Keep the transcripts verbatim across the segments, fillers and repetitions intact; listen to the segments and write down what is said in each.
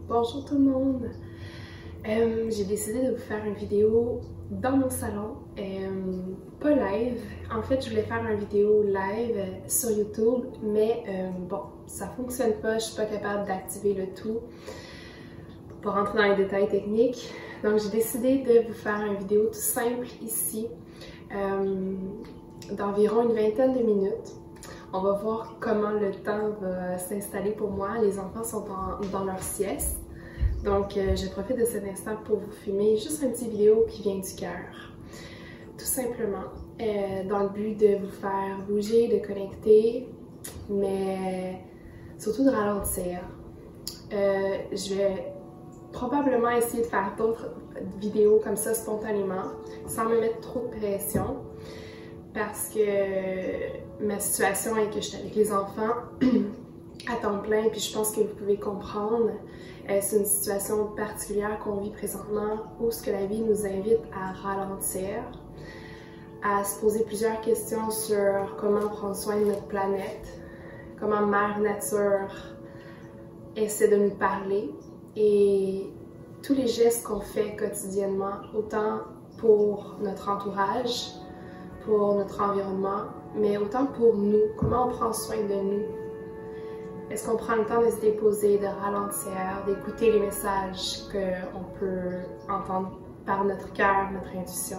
Bonjour tout le monde! Euh, j'ai décidé de vous faire une vidéo dans mon salon, euh, pas live. En fait, je voulais faire une vidéo live sur YouTube, mais euh, bon, ça fonctionne pas, je suis pas capable d'activer le tout pour rentrer dans les détails techniques. Donc j'ai décidé de vous faire une vidéo tout simple ici, euh, d'environ une vingtaine de minutes. On va voir comment le temps va s'installer pour moi. Les enfants sont en, dans leur sieste. Donc, euh, je profite de cet instant pour vous filmer juste une petite vidéo qui vient du cœur. Tout simplement, euh, dans le but de vous faire bouger, de connecter, mais surtout de ralentir. Euh, je vais probablement essayer de faire d'autres vidéos comme ça spontanément, sans me mettre trop de pression. Parce que ma situation est que je suis avec les enfants à temps plein, puis je pense que vous pouvez comprendre. Euh, c'est une situation particulière qu'on vit présentement où ce que la vie nous invite à ralentir, à se poser plusieurs questions sur comment prendre soin de notre planète, comment Mère Nature essaie de nous parler et tous les gestes qu'on fait quotidiennement, autant pour notre entourage, pour notre environnement, mais autant pour nous, comment on prend soin de nous. Est-ce qu'on prend le temps de se déposer, de ralentir, d'écouter les messages qu'on peut entendre par notre cœur, notre intuition?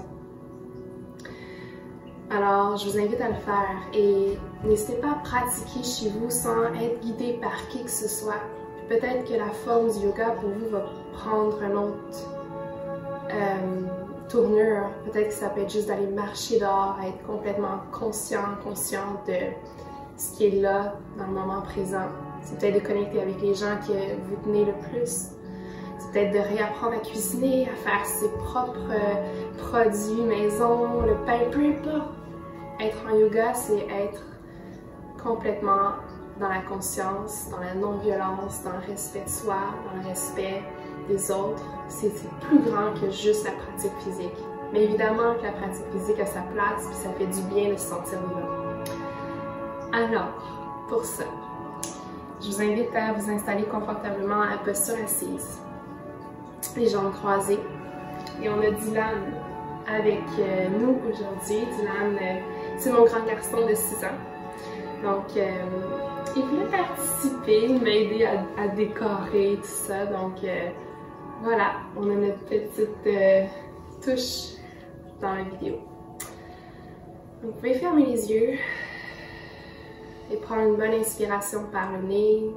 Alors, je vous invite à le faire et n'hésitez pas à pratiquer chez vous sans être guidé par qui que ce soit. Peut-être que la forme du yoga pour vous va prendre un autre euh, tournure. Peut-être que ça peut être juste d'aller marcher dehors, être complètement conscient, consciente de ce qui est là dans le moment présent. C'est peut-être de connecter avec les gens que vous tenez le plus. C'est peut-être de réapprendre à cuisiner, à faire ses propres euh, produits maison, le pain, peu importe. Être en yoga, c'est être complètement dans la conscience, dans la non-violence, dans le respect de soi, dans le respect des autres. C'est plus grand que juste la pratique physique. Mais évidemment que la pratique physique a sa place, puis ça fait du bien de se sentir vivant. Alors, pour ça, je vous invite à vous installer confortablement à posture assise, les jambes croisées. Et on a Dylan avec euh, nous aujourd'hui. Dylan, euh, c'est mon grand garçon de six ans. Donc, euh, il voulait participer, m'aider à, à décorer tout ça. Donc, euh, voilà, on a notre petite euh, touche dans la vidéo. Donc, vous pouvez fermer les yeux et prendre une bonne inspiration par le nez.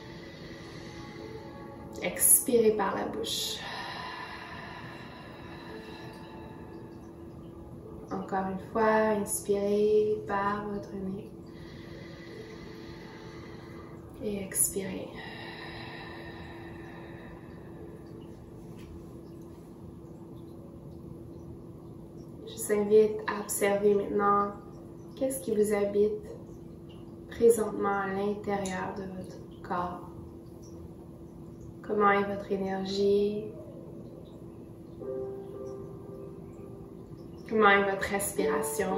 Expirez par la bouche. Encore une fois, inspirez par votre nez. Et expirez. Je vous invite à observer maintenant qu'est-ce qui vous habite présentement à l'intérieur de votre corps. Comment est votre énergie? Comment est votre respiration?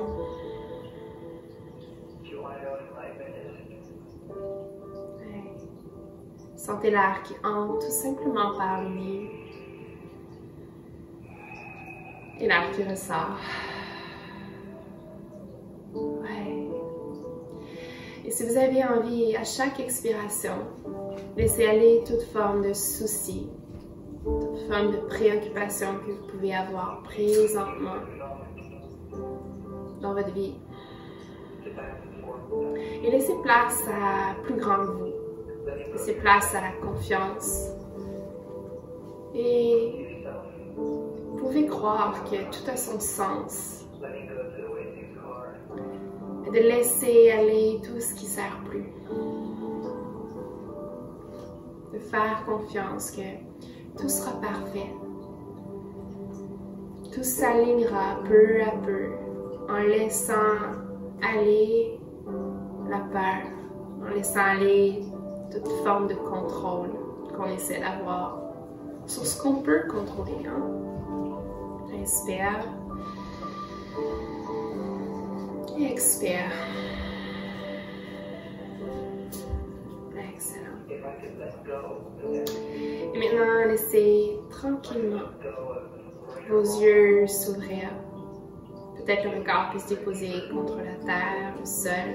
Ouais. Sentez l'air qui entre tout simplement par le nez et l'air qui ressort. Et si vous avez envie, à chaque expiration, laissez aller toute forme de souci, toute forme de préoccupation que vous pouvez avoir présentement dans votre vie. Et laissez place à plus grand que vous. Laissez place à la confiance. Et vous pouvez croire que tout a son sens. De laisser aller tout ce qui ne sert plus. De faire confiance que tout sera parfait. Tout s'alignera peu à peu en laissant aller la peur, en laissant aller toute forme de contrôle qu'on essaie d'avoir sur ce qu'on peut contrôler. Hein? Inspire. Et expire. Excellent. Et maintenant, laissez tranquillement vos yeux s'ouvrir. Peut-être le regard peut se déposer contre la terre, le sol.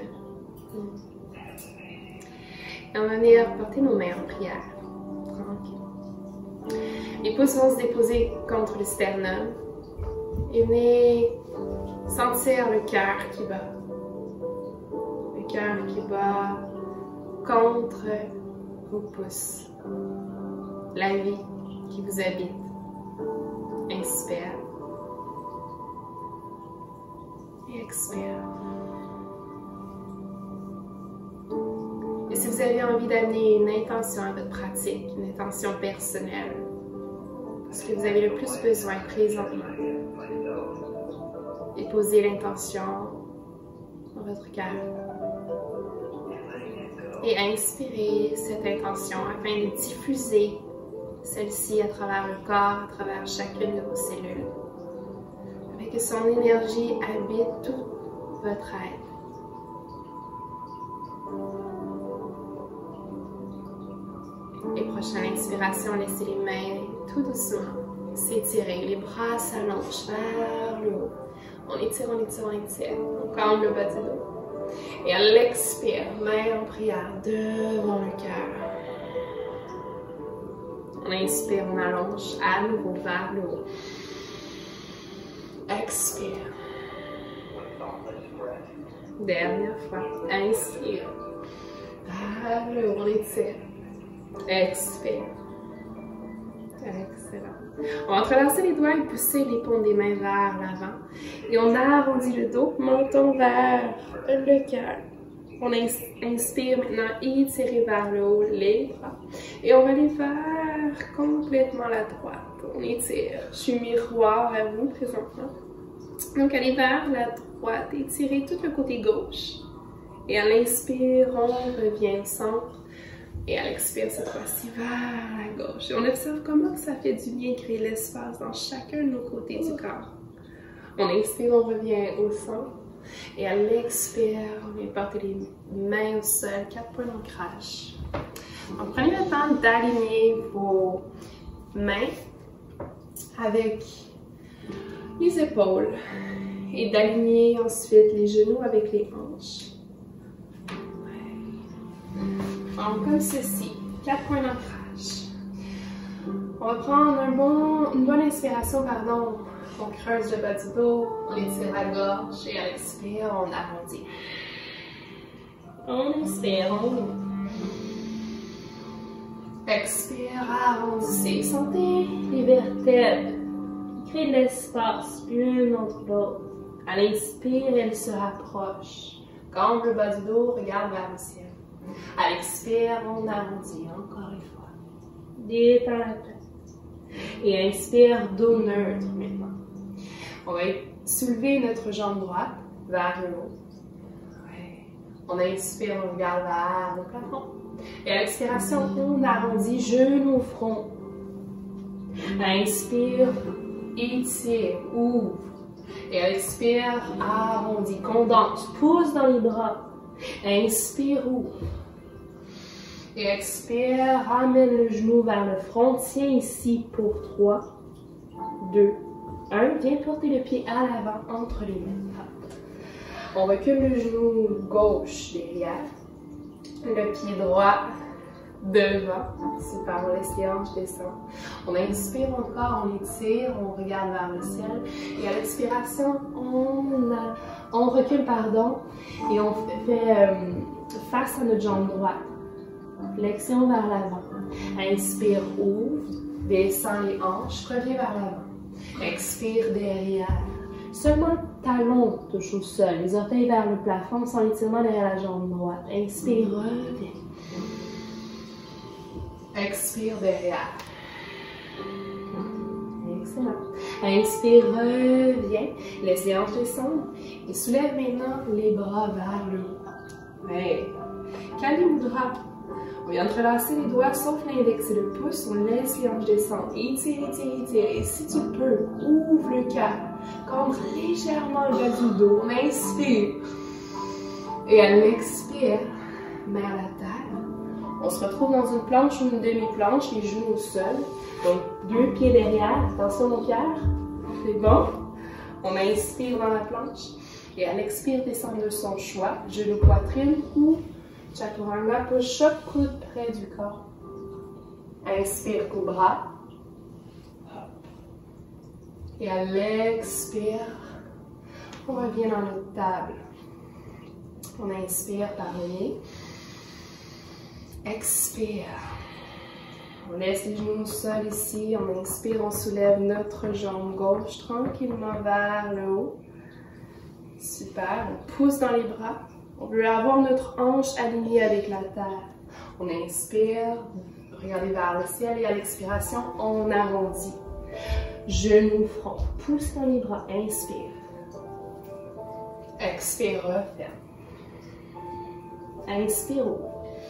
Et on va venir porter nos mains en prière. Tranquille. Les pouces vont se déposer contre le sternum. Et venez sentir le cœur qui bat. Le cœur qui bat contre vos pouces. La vie qui vous habite. Inspire. Et expire. Et si vous avez envie d'amener une intention à votre pratique, une intention personnelle, ce que vous avez le plus besoin présentement, et posez l'intention dans votre cœur. Et inspirez cette intention afin de diffuser celle-ci à travers le corps, à travers chacune de vos cellules, afin que son énergie habite toute votre être. Et prochaine inspiration, laissez les mains tout doucement s'étirer, les bras s'allongent vers le haut. On étire, on étire, on étire, on calme le bas du dos. Et à l'expire, main en prière devant le cœur. On inspire, on allonge à nouveau vers le haut. Expire. Dernière fois. Inspire. Vers le haut, on étire. Expire. Excellent. On va entrelacer les doigts et pousser les paumes des mains vers l'avant. Et on arrondit le dos, menton vers le cœur. On inspire maintenant, étirer vers le haut les bras. Et on va aller vers complètement la droite. On étire. Je suis miroir à vous présentement. Donc allez vers la droite, étirez tout le côté gauche. Et à l'inspire, on revient au centre. Et à l'expire, cette fois-ci, vers la gauche. Et on observe comment ça fait du bien créer l'espace dans chacun de nos côtés du corps. On inspire, on revient au centre. Et à l'expire, on vient porter les mains au sol, quatre points d'ancrage. Donc, prenez le temps d'aligner vos mains avec les épaules. Et d'aligner ensuite les genoux avec les hanches. Donc, comme ceci, quatre points d'ancrage. On va prendre un bon, une bonne inspiration, pardon. On creuse le bas du dos, on étire la gorge et à l'expire, on arrondit. On inspire, on ouvre. Expire, arrondissez. Sentez les vertèbres. Créez de l'espace une entre l'autre. À l'inspire, elle se rapproche. Quand le bas du dos, regarde vers le ciel. À l'expire, on arrondit encore une fois. Détends la tête. Et inspire, dos neutre maintenant. On va soulever notre jambe droite vers le haut. Ouais. On inspire, on regarde vers le plafond. Et à l'expiration, on arrondit, genou au front. Inspire, étire, ouvre. Et à l'expire, arrondis, condense, pousse dans les bras. Inspire, ouvre. Et expire, ramène le genou vers le front. Tiens ici pour trois, deux, un. Viens porter le pied à l'avant entre les mains. On recule le genou gauche derrière. Le pied droit devant. Super, on laisse les hanches descendre. On inspire encore, on étire, on regarde vers le ciel. Et à l'expiration, on, a, on recule, pardon, et on fait euh, face à notre jambe droite. Flexion vers l'avant. Inspire, ouvre, descend les hanches, reviens vers l'avant. Expire derrière. Seulement le talon touche au sol, les orteils vers le plafond sans étirement derrière la jambe droite. Inspire, reviens. Expire derrière. Excellent. Inspire, reviens. Laisse les hanches descendre. Et soulève maintenant les bras vers le haut. Ouais. Kalimudra. On vient entrelacer les doigts sauf l'index et le pouce. On laisse les hanches descendre. Étire, étire, étire. Et si tu peux, ouvre le cœur. Cambre légèrement le bas du dos. On inspire. Et à l'expire, vers la terre. On se retrouve dans une planche ou une demi-planche, les genoux au sol. Donc, deux pieds derrière. Attention aux pierres. C'est bon. On inspire dans la planche. Et à l'expire, descend de son choix. Genou, poitrine ou chaturanga, push-up, coude près du corps. Inspire, cobra. Et à l'expire, on revient dans notre table. On inspire par le nez. Expire. On laisse les genoux au sol ici. On inspire, on soulève notre jambe gauche tranquillement vers le haut. Super. On pousse dans les bras. On veut avoir notre hanche alignée avec la terre. On inspire, regardez vers le ciel et à l'expiration, on arrondit. Genoux, front. Pousse dans les bras. Inspire. Expire, referme. Inspire, ouvre.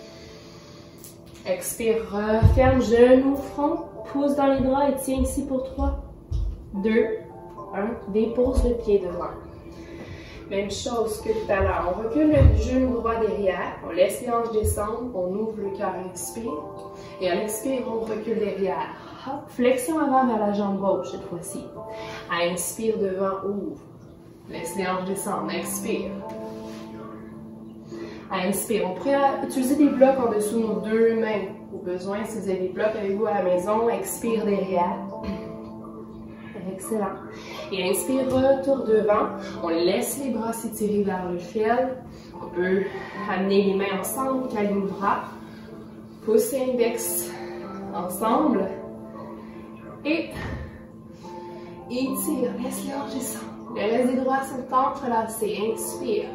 Expire, referme, genou, front, pousse dans les bras et tiens ici pour trois, deux, un. Dépose le pied devant. Même chose que tout à l'heure. On recule le genou droit derrière, on laisse les hanches descendre, on ouvre le cœur, expire. Et à l'expire, on recule derrière. Hop, flexion avant vers la jambe gauche cette fois-ci. Inspire devant, ouvre. Laisse les hanches descendre, expire. Inspire. On pourrait utiliser des blocs en dessous de nos deux mains. Au besoin, si vous avez des blocs avec vous à la maison, expire derrière. Excellent. Et inspire, retour devant. On laisse les bras s'étirer vers le ciel. On peut amener les mains ensemble, câlin le bras. Pouce et index ensemble. Et étire, laisse les hanches descendre. Le reste des bras sont entrelacés. Inspire.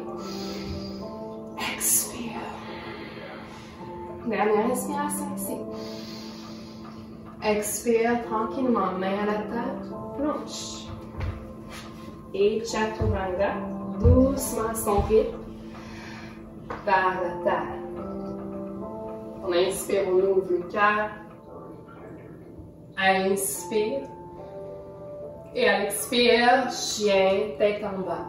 Expire. Dernière inspiration ici. Expire tranquillement, main à la tête, planche. Et chaturanga, doucement son rythme, vers la terre. On inspire, on ouvre le cœur. Inspire. Et à l'expire, chien, tête en bas.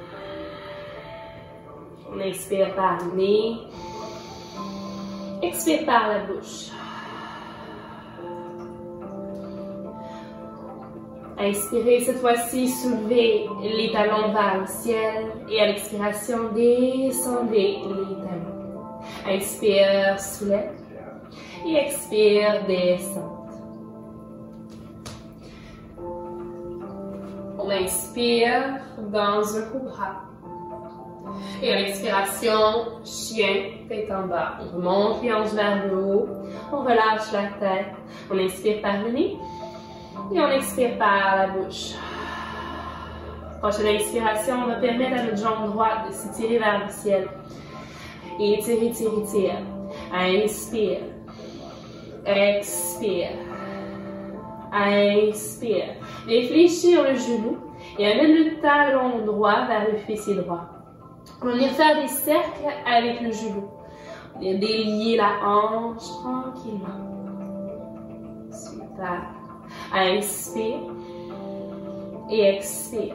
On inspire par le nez. Expire par la bouche. Inspirez cette fois-ci, soulevez les talons vers le ciel. Et à l'expiration, descendez les talons. Inspire, soulève. Et expire, descend. On inspire dans un cobra. Et à l'expiration, chien, tête en bas. On remonte les hanches vers le haut. On relâche la tête. On inspire par le nez. Et on expire par la bouche. Prochaine inspiration, on va permettre à notre jambe droite de s'étirer vers le ciel. Et étire, étire, étire. Inspire. Expire. Inspire. Réfléchir le genou et amène le talon droit vers le fessier droit. On va venir faire des cercles avec le genou. On va délier la hanche tranquillement. Super. Inspire. Et expire.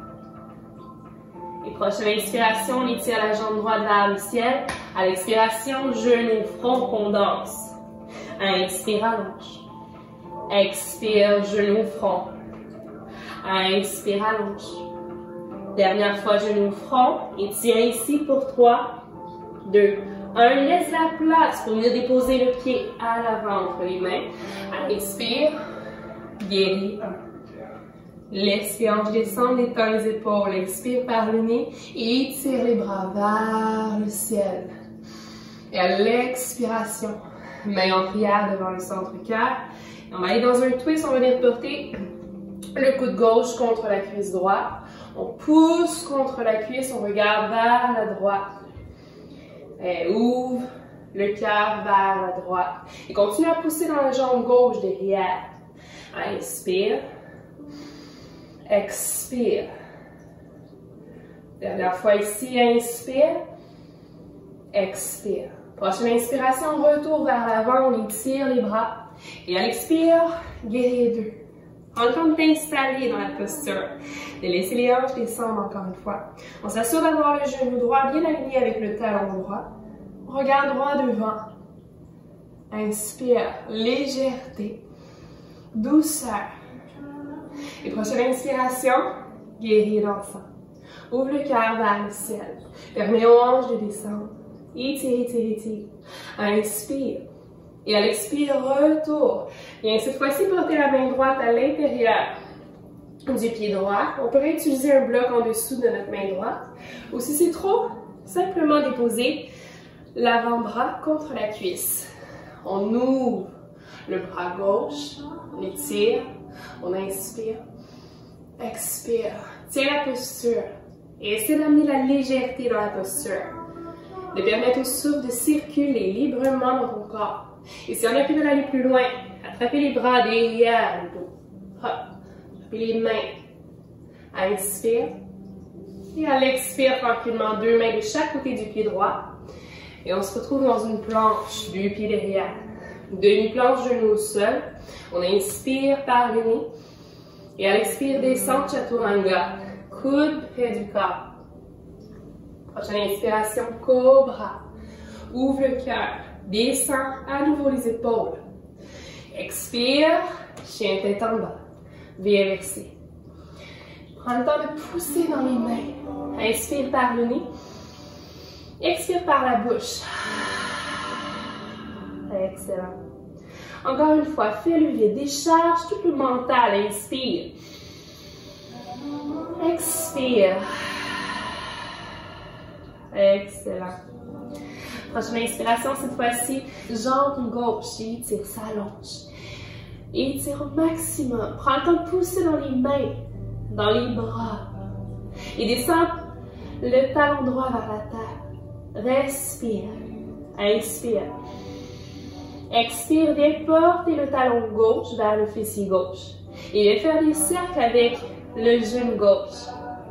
Et prochaine inspiration, on étire la jambe droite vers le ciel. À l'expiration, genou, front, qu'on danse. Inspire, allonge. Expire, genou, front. Inspire, allonge. Dernière fois, genou, front. Étirez ici pour trois, deux, un. Laisse la place pour venir déposer le pied à l'avant entre les mains. Expire. Guéris. Laisse les hanches descendre, détends les épaules. Expire par le nez et étire les bras vers le ciel. Et à l'expiration, main en prière devant le centre-cœur. On va aller dans un twist, on va venir porter le coude gauche contre la cuisse droite. On pousse contre la cuisse, on regarde vers la droite. Et ouvre le cœur vers la droite. Et continue à pousser dans la jambe gauche derrière. Inspire. Expire. Dernière fois ici, inspire. Expire. Prochaine inspiration, retour vers l'avant, on étire les bras. Et à l'expire, guerrier deux. Prends le temps de t'installer dans la posture. De laisser les hanches descendre encore une fois. On s'assure d'avoir le genou droit bien aligné avec le talon droit. Regarde droit devant. Inspire, légèreté, douceur. Et prochaine inspiration, guerrier dansant. Ouvre le cœur vers le ciel. Permets aux hanches de descendre. Étire, étire, étire. Inspire. Et à l'expire, retour. Bien, cette fois-ci, portez la main droite à l'intérieur du pied droit. On pourrait utiliser un bloc en dessous de notre main droite. Ou si c'est trop, simplement déposer l'avant-bras contre la cuisse. On ouvre le bras gauche, on étire, on inspire, expire. Tiens la posture et essaie d'amener la légèreté dans la posture. De permettre au souffle de circuler librement dans ton corps. Et si on a envie d'aller plus loin, attrapez les bras derrière le dos. Hop. Attrapez les mains. Inspire. Et à l'expire, tranquillement, deux mains de chaque côté du pied droit. Et on se retrouve dans une planche, deux pieds derrière. Demi-planche, genou au sol. On inspire par le nez. Et à l'expire, descend Chaturanga. Coude près du corps. Prochaine inspiration, cobra. Ouvre le cœur. Descends à nouveau les épaules. Expire, chien tête en bas. V inversé. Prends le temps de pousser dans les mains. Inspire par le nez. Expire par la bouche. Excellent. Encore une fois, fais le vide. Décharge tout le mental. Inspire. Expire. Excellent. Prochaine inspiration, cette fois-ci, jambe gauche, étire, s'allonge. Étire au maximum. Prends le temps de pousser dans les mains, dans les bras. Et descends le talon droit vers la terre. Respire. Inspire. Expire, viens porter le talon gauche vers le fessier gauche. Et viens faire des cercles avec le genou gauche.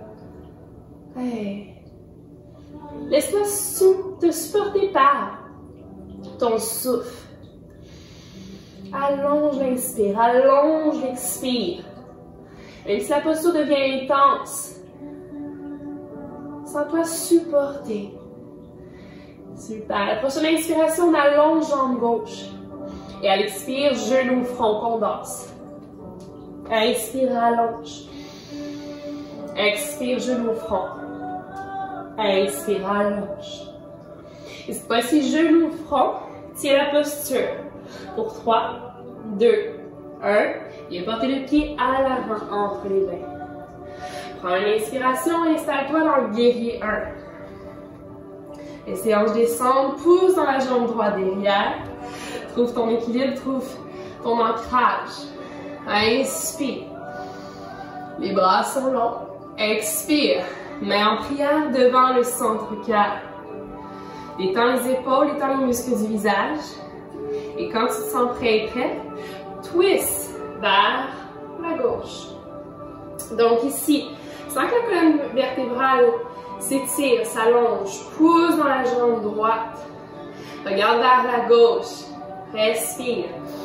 Hey. Laisse-toi te supporter par ton souffle. Allonge l'inspire, allonge l'expire. Même si la posture devient intense, sens-toi supporter. Super. La prochaine inspiration, on allonge jambe gauche. Et à l'expire, genou, front, condense. Inspire, allonge. Expire, genou, front. Inspire, allonge. Et cette fois-ci, genou, front. Tiens la posture. Pour trois, deux, un. Et portez le pied à l'avant entre les mains. Prends une inspiration et installe-toi dans le guerrier un. Les séances descendent, pousse dans la jambe droite derrière. Trouve ton équilibre, trouve ton ancrage. Inspire. Les bras sont longs. Expire. Main en prière devant le centre-cœur. Détends les épaules, détends les muscles du visage. Et quand tu te sens prêt et prête, twist vers la gauche. Donc ici, sans que la colonne vertébrale s'étire, s'allonge, pousse dans la jambe droite. Regarde vers la gauche. Respire.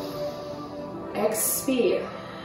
Expire.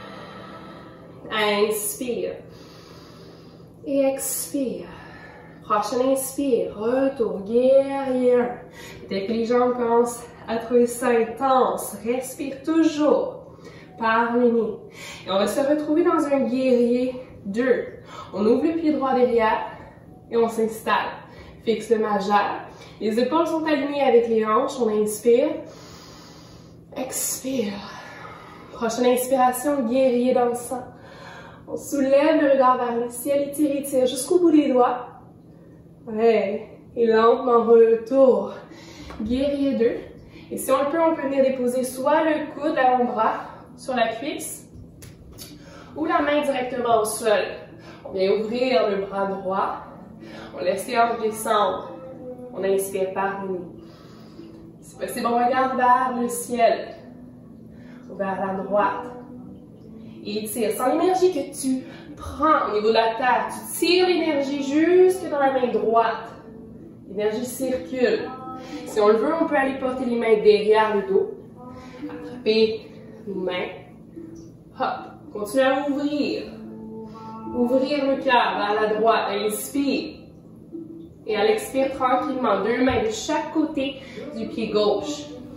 Inspire. Et expire. Prochaine inspire. Retour. Guerrier un. Dès que les jambes commencent à trouver ça intense, respire toujours par le nez. Et on va se retrouver dans un guerrier deux. On ouvre le pied droit derrière et on s'installe. Fixe le majeur. Les épaules sont alignées avec les hanches. On inspire. Expire. Prochaine inspiration, guerrier dansant. On soulève le regard vers le ciel, étire, étire jusqu'au bout des doigts. Ouais. Et lentement retour. Guerrier deux. Et si on le peut, on peut venir déposer soit le coude, l'avant-bras sur la cuisse ou la main directement au sol. On vient ouvrir le bras droit. On laisse les hanches descendre. On inspire par le nez. Si possible, on regarde vers le ciel ou vers la droite. Et tire. Sans l'énergie que tu prends au niveau de la terre, tu tires l'énergie jusque dans la main droite. L'énergie circule. Si on le veut, on peut aller porter les mains derrière le dos. Attraper nos mains. Hop. Continue à ouvrir. Ouvrir le cœur vers la droite. Inspire. Et à l'expire tranquillement. Deux mains de chaque côté du pied gauche.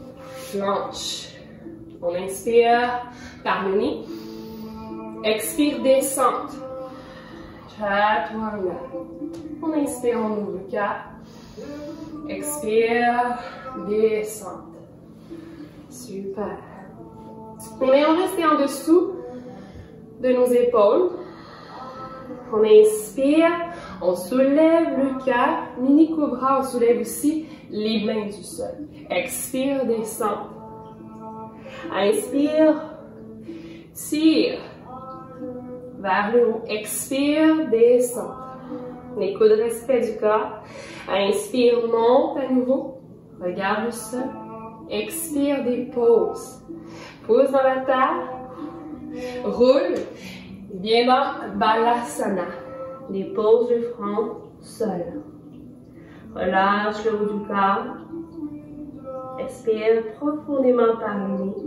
planche. On inspire par le nez. Expire, descente. Chaturanga. On inspire, on ouvre le cap. Expire, descente. Super. On est resté en dessous de nos épaules. On inspire, on soulève le cœur. Mini cobra, on soulève aussi les mains du sol. Expire, descente. Inspire, tire vers le haut. Expire, descente. Les coudes restent près du corps. Inspire, monte à nouveau. Regarde le sol. Expire, dépose. Pose dans la terre. Roule. Viens dans Balasana. Dépose le front, sol. Relâche le haut du corps. Expire profondément par le nez.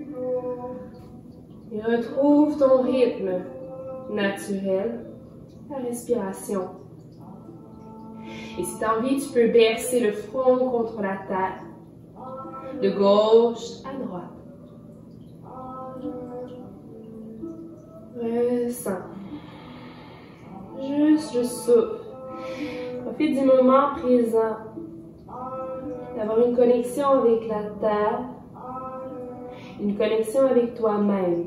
Et retrouve ton rythme naturel, la respiration. Et si tu as envie, tu peux baisser le front contre la terre, de gauche à droite. Ressens. Juste le souffle. Profite du moment présent. D'avoir une connexion avec la terre. Une connexion avec toi-même.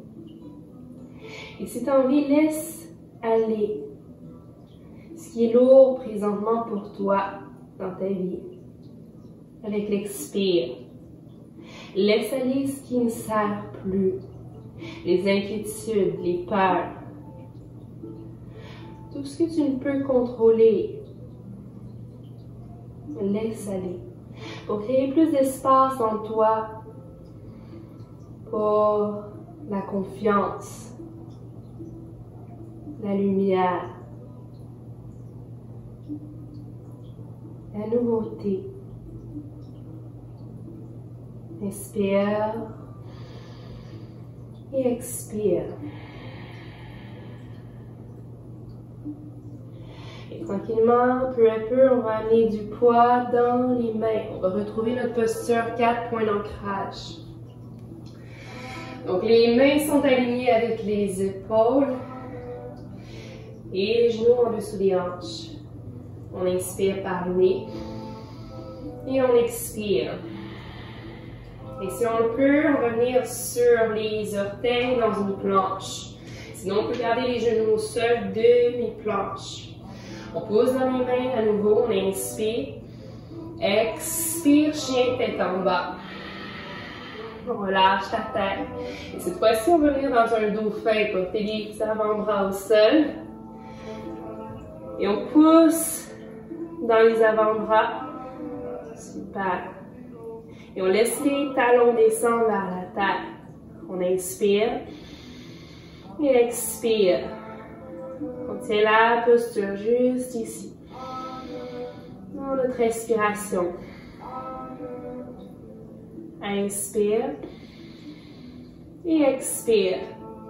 Et si tu as envie, laisse aller ce qui est lourd présentement pour toi dans ta vie. Avec l'expire. Laisse aller ce qui ne sert plus. Les inquiétudes, les peurs. Tout ce que tu ne peux contrôler. Laisse aller. Pour créer plus d'espace en toi. Pour la confiance. La lumière. La nouveauté. Inspire et expire. Et tranquillement, peu à peu, on va amener du poids dans les mains. On va retrouver notre posture quatre points d'ancrage. Donc les mains sont alignées avec les épaules et les genoux en dessous des hanches. On inspire par le nez et on expire. Et si on le peut, on va venir sur les orteils dans une planche. Sinon, on peut garder les genoux au sol, demi-planche. On pose dans les mains à nouveau, on inspire. Expire, chien, tête en bas. On relâche ta tête. Et cette fois-ci, on va venir dans un dauphin, porter les avant-bras au sol. Et on pousse dans les avant-bras. Super. Et on laisse les talons descendre vers la terre. On inspire et expire. On tient la posture juste ici. Dans notre respiration. Inspire et expire.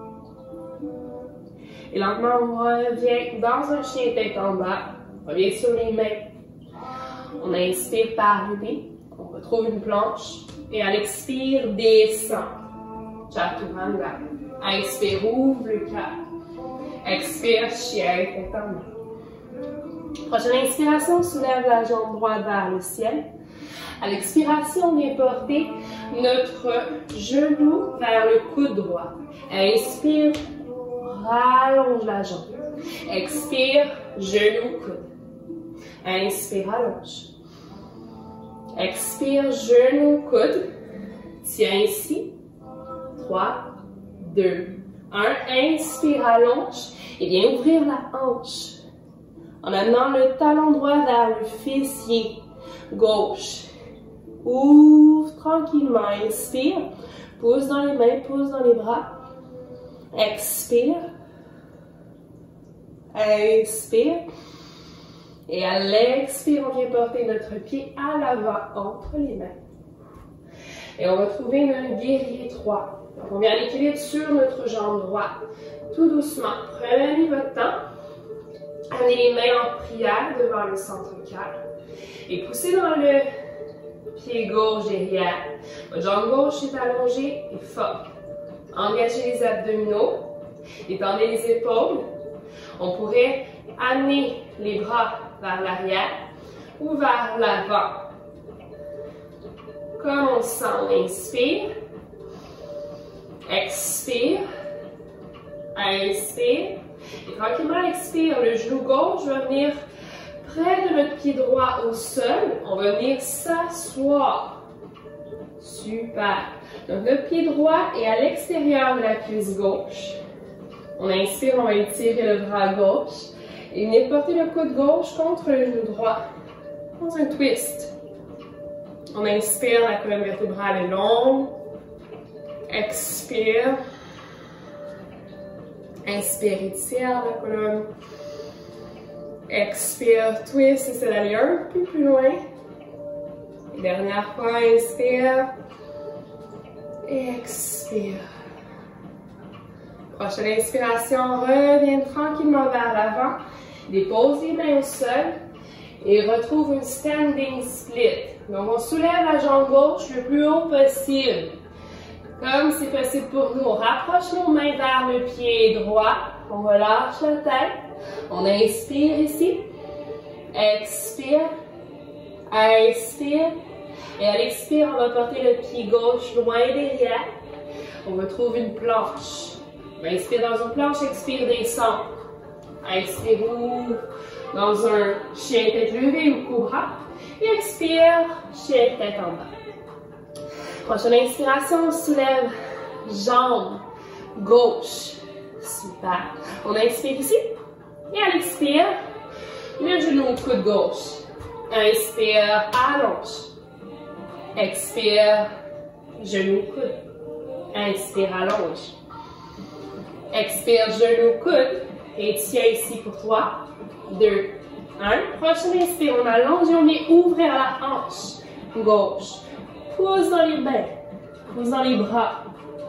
Et lentement, on revient dans un chien tête en bas. On revient sur les mains. On inspire par le nez. On retrouve une planche. Et à l'expire, descend. Chaturanga. Inspire, ouvre le cœur. Expire, chien, tête en bas. Prochaine inspiration, soulève la jambe droite vers le ciel. À l'expiration, on vient porter notre genou vers le coude droit. Inspire, rallonge la jambe. Expire, genou, coude. Inspire, allonge. Expire, genou, coude. Tiens ici. trois, deux, un. Inspire, allonge. Et viens ouvrir la hanche. En amenant le talon droit vers le fessier gauche. Ouvre tranquillement. Inspire. Pousse dans les mains, pousse dans les bras. Expire. Inspire. Et à l'expire, on vient porter notre pied à l'avant, entre les mains. Et on va trouver un guerrier trois. Donc on vient à l'équilibre sur notre jambe droite. Tout doucement. Prenez votre temps. Amenez les mains en prière devant le centre cœur. Et poussez dans le pied pied gauche derrière. Votre jambe gauche est allongée et forte. Engagez les abdominaux. Détendez les épaules. On pourrait amener les bras vers l'arrière ou vers l'avant. Comme on sent, on inspire. Expire. Inspire. Et tranquillement, expire. Le genou gauche va venir près de notre pied droit au sol. On va venir s'asseoir. Super. Donc, le pied droit est à l'extérieur de la cuisse gauche. On inspire, on va étirer le bras gauche. Et venir porter le coude gauche contre le genou droit. Dans un twist. On inspire, la colonne vertébrale est longue. Expire. Inspire, étire la colonne. Expire, twist, essaie d'aller un peu plus loin. Et dernière fois, inspire. Et expire. Prochaine inspiration, reviens tranquillement vers l'avant. Dépose les mains au sol. Et retrouve une standing split. Donc, on soulève la jambe gauche le plus haut possible. Comme c'est possible pour nous, on rapproche nos mains vers le pied droit. On relâche la tête. On inspire ici. Expire. Inspire. Et à l'expire, on va porter le pied gauche loin derrière. On retrouve une planche. On inspire dans une planche, expire, descend. Inspire, ouvre dans un chien tête levée ou cobra. Et expire, chien tête en bas. Prochaine inspiration, on soulève jambe gauche. Super. On inspire ici. Et à l'expire, le genou coude gauche. Inspire, allonge. Expire, genou coude. Inspire, allonge. Expire, genou coude. Et tiens ici pour trois, deux, un. Prochaine inspire, on allonge et on vient ouvrir la hanche gauche. Pousse dans les mains, pousse dans les bras.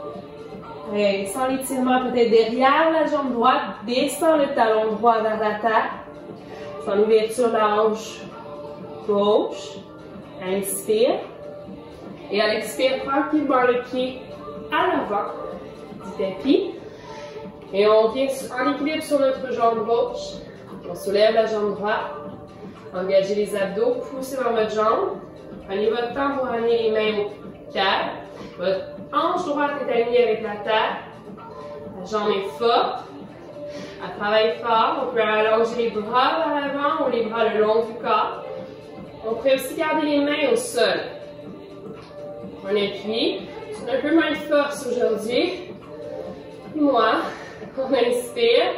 Et sans l'étirement, peut-être derrière la jambe droite, descend le talon droit vers la terre. Sans l'ouverture de la hanche gauche. Inspire. Et à l'expire, tranquillement le pied à l'avant du tapis. Et on vient en équilibre sur notre jambe gauche. On soulève la jambe droite. Engagez les abdos, poussez dans votre jambe. Prenez votre temps pour amener les mains au cœur. Votre hanche droite est alignée avec la terre. La jambe est forte. Elle travaille fort. On peut allonger les bras vers l'avant ou les bras le long du corps. On peut aussi garder les mains au sol. On appuie. C'est un peu moins de force aujourd'hui. Moi. On inspire,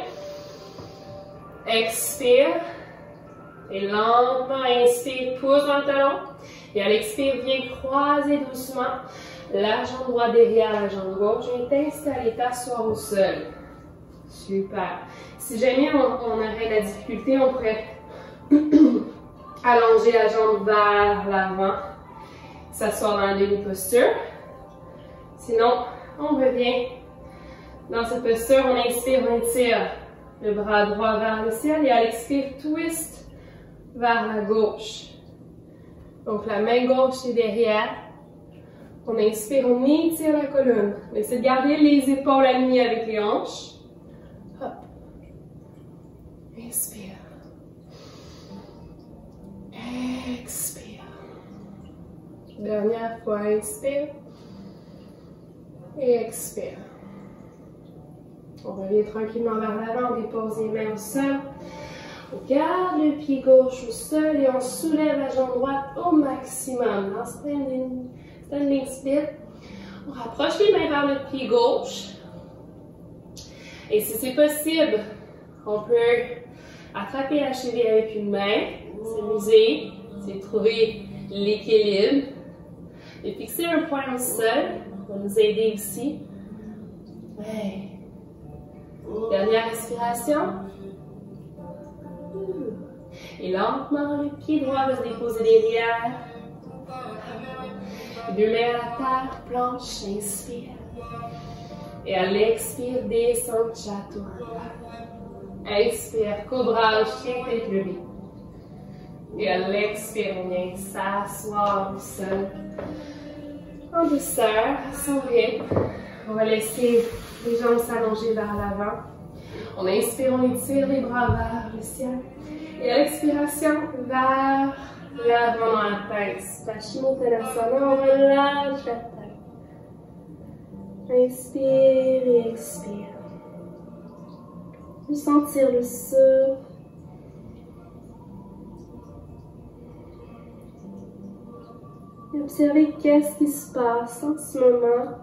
expire, et lentement inspire, pousse dans le talon, et à l'expire, viens croiser doucement la jambe droite derrière la jambe gauche, et t'installer, t'asseoir au sol. Super. Si jamais on, on aurait la difficulté, on pourrait allonger la jambe vers l'avant, s'asseoir dans la demi-posture. Sinon, on revient. Dans cette posture, on inspire, on étire le bras droit vers le ciel et à l'expire, twist vers la gauche. Donc la main gauche est derrière. On inspire, on étire la colonne. On essaie de garder les épaules alignées avec les hanches. Hop. Inspire. Expire. Dernière fois, inspire. Et expire. On revient tranquillement vers l'avant, on dépose les mains au sol. On garde le pied gauche au sol et on soulève la jambe droite au maximum. En standing, standing split. On rapproche les mains vers le pied gauche. Et si c'est possible, on peut attraper la cheville avec une main, s'amuser, c'est trouver l'équilibre. Et fixer un point au sol pour nous aider ici. Ouais. Dernière respiration. Et lentement, le pied droit va se déposer derrière. Deux mains à la terre, planche, inspire. Et à l'expire, descend chaturanga. Inspire, cobra, chien tête levée. Et à l'expire, on vient s'asseoir au sol. En douceur, sans rythme. On va laisser les jambes s'allonger vers l'avant. On inspire, on étire les bras vers le ciel. Et à l'expiration, vers l'avant dans la tête. Pashimottanasana, on relâche la tête. Inspire et expire. Vous sentir le souffle. Et observez qu'est-ce qui se passe en ce moment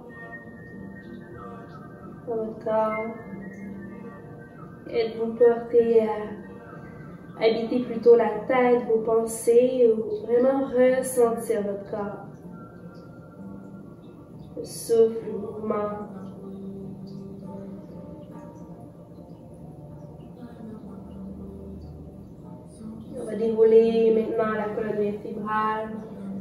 dans votre corps. Êtes-vous porté à habiter plutôt la tête, vos pensées, ou vraiment ressentir votre corps? Le souffle, le mouvement. On va dérouler maintenant la colonne vertébrale.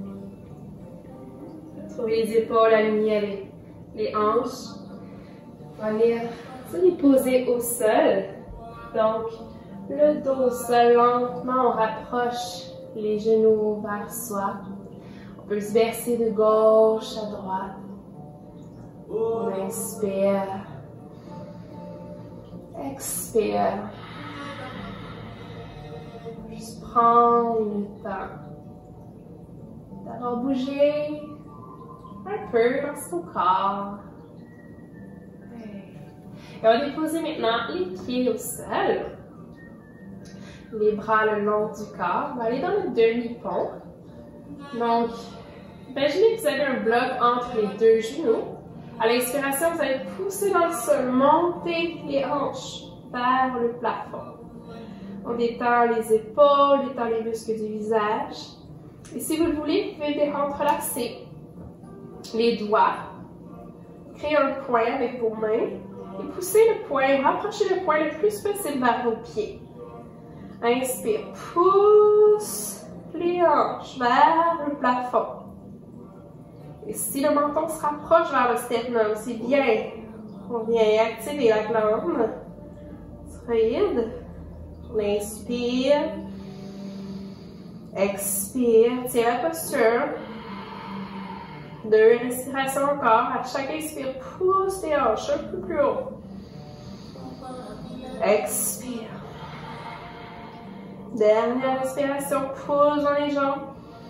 Trouvez les épaules alignées avec les hanches. On va venir se les poser au sol. Donc, le dos au sol, lentement, on rapproche les genoux vers soi. On peut se verser de gauche à droite. On inspire. Expire. Juste prendre le temps d'avoir bougé un peu dans son corps. Et on va déposer maintenant les pieds au sol. Les bras le long du corps. On va aller dans le demi-pont. Donc, imaginez que vous avez un bloc entre les deux genoux. À l'inspiration, vous allez pousser dans le sol, monter les hanches vers le plafond. On détend les épaules, détend les muscles du visage. Et si vous le voulez, vous pouvez entrelacer les doigts. Créer un point avec vos mains. Et poussez le poing, rapprochez le poing le plus possible vers vos pieds. Inspire, pousse les hanches vers le plafond. Et si le menton se rapproche vers le sternum, c'est bien. On vient activer la glande thyroïde. On inspire. Expire. Tiens la posture. Deux respirations encore. À chaque inspire, pousse les hanches un peu plus haut. Expire. Dernière respiration, pousse dans les jambes.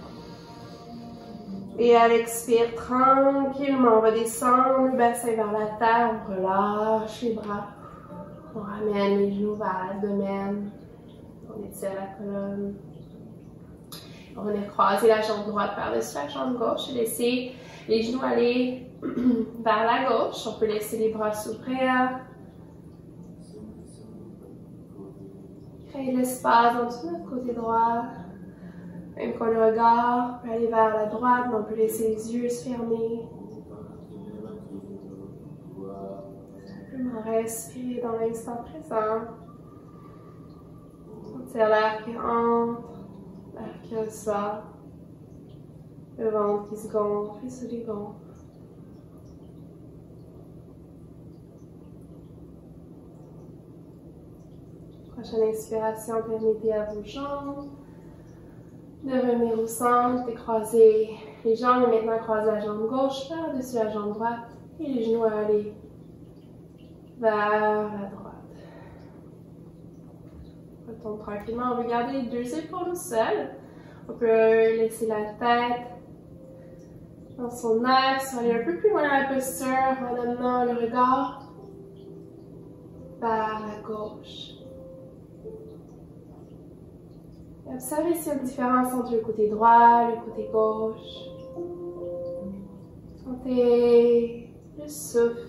Et à l'expire, tranquillement, on va descendre le bassin vers la terre. On relâche les bras. On ramène les genoux vers l'abdomen. On étire la colonne. On va venir croiser la jambe droite par-dessus la jambe gauche et laisser les genoux aller vers la gauche. On peut laisser les bras s'ouvrir. Créer l'espace en dessous de notre côté droit. Même quand le regard peut aller vers la droite, mais on peut laisser les yeux se fermer. Simplement respirer dans l'instant présent. Sentir l'air qui entre. L'air qui ressort, le ventre qui se gonfle et se dégonfle. Prochaine inspiration, permettez à vos jambes de revenir au centre, de croiser les jambes et maintenant croiser la jambe gauche par-dessus la jambe droite et les genoux à aller vers la droite. On tombe tranquillement, on veut garder les deux épaules au sol. On peut laisser la tête dans son axe, aller un peu plus loin dans la posture en amenant le regard vers la gauche. Et observez s'il y a une différence entre le côté droit et le côté gauche. Sentez le souffle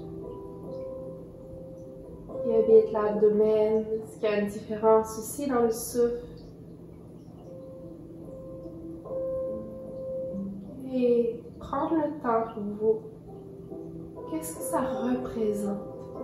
qui habite l'abdomen. Est-ce qu'il y a une différence aussi dans le souffle? Et prendre le temps pour vous. Qu'est-ce que ça représente?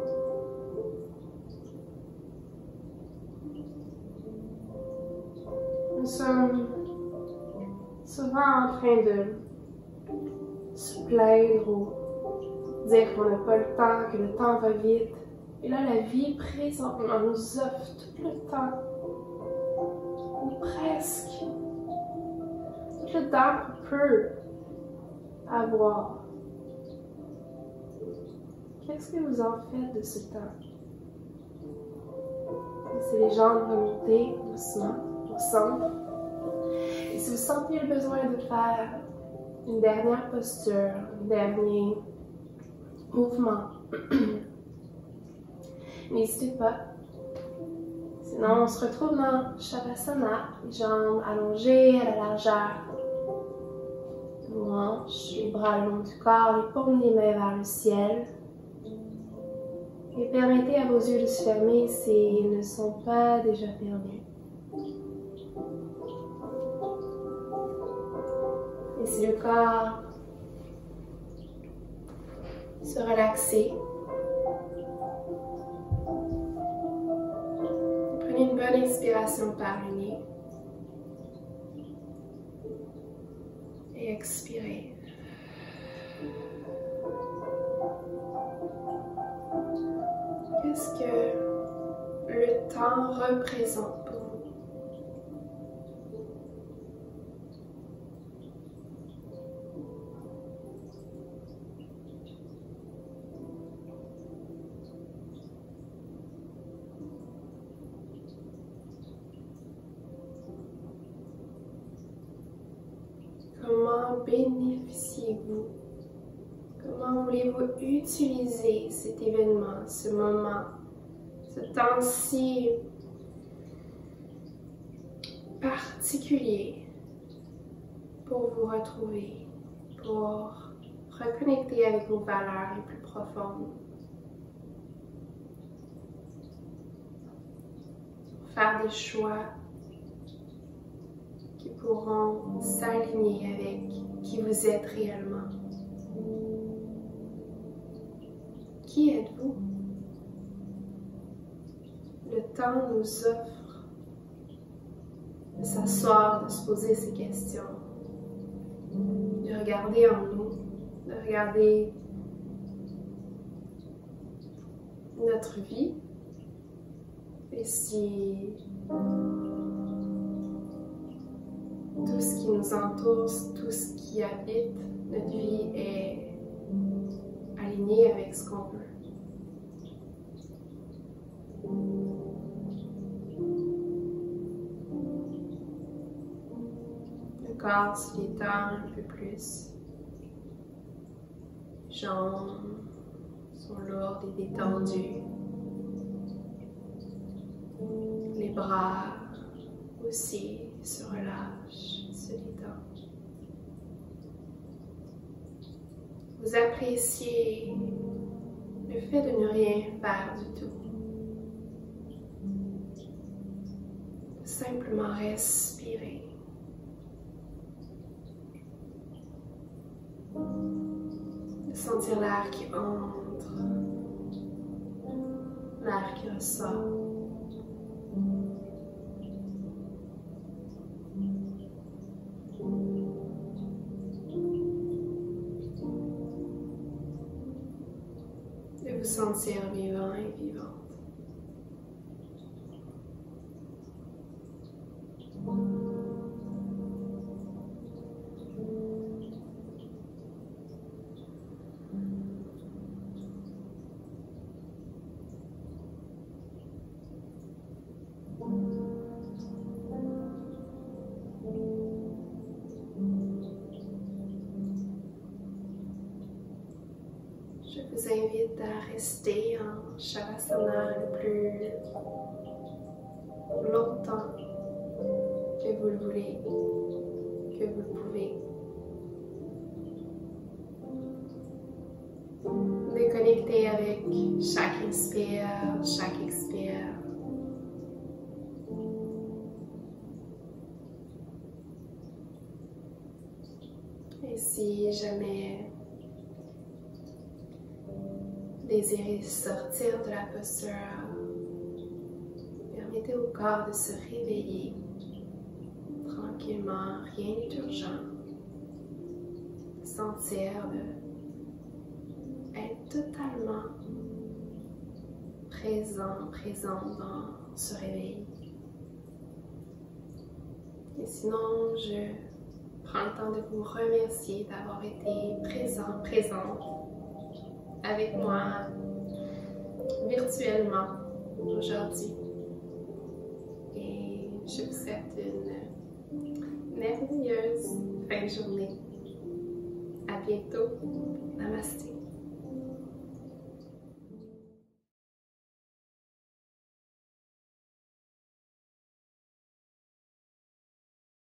Nous sommes souvent en train de se plaindre ou dire qu'on n'a pas le temps, que le temps va vite. Et là, la vie présentement nous offre tout le temps ou presque tout le temps qu'on peut avoir. Qu'est-ce que vous en faites de ce temps? Laissez les jambes remonter doucement au centre. Et si vous sentez le besoin de faire une dernière posture, un dernier mouvement, n'hésitez pas. Sinon, on se retrouve dans Shavasana, les jambes allongées à la largeur de vos hanches, les bras le long du corps, les paumes des mains vers le ciel. Et permettez à vos yeux de se fermer s'ils ne sont pas déjà fermés. Laissez le corps se relaxer. Prenez une bonne inspiration par le nez. Et expirez. Qu'est-ce que le temps représente pour vous? Comment bénéficiez-vous? Comment voulez-vous utiliser cet événement, ce moment, ce temps si particulier pour vous retrouver, pour reconnecter avec vos valeurs les plus profondes, faire des choix qui pourront s'aligner avec qui vous êtes réellement. Qui êtes-vous? Le temps nous offre de s'asseoir, de se poser ces questions, de regarder en nous, de regarder notre vie et si tout ce qui nous entoure, tout ce qui habite notre vie est aligné avec ce qu'on veut. Le corps se détend un peu plus. Les jambes sont lourdes et détendues. Les bras aussi se relâchent, se détendent. Vous appréciez le fait de ne rien faire du tout. Simplement respirer. De sentir l'air qui entre, l'air qui ressort. De vous sentir vivant et vivante. Je vous invite à rester en Shavasana le plus longtemps que vous le voulez, que vous le pouvez. Déconnectez avec chaque inspire, chaque expire. Et si jamais désirez sortir de la posture, permettez au corps de se réveiller tranquillement, rien n'est urgent. Sentir de être totalement présent, présent dans ce réveil. Et sinon, je prends le temps de vous remercier d'avoir été présent, présente avec moi virtuellement aujourd'hui. Et je vous souhaite une merveilleuse fin de journée. À bientôt. Namasté.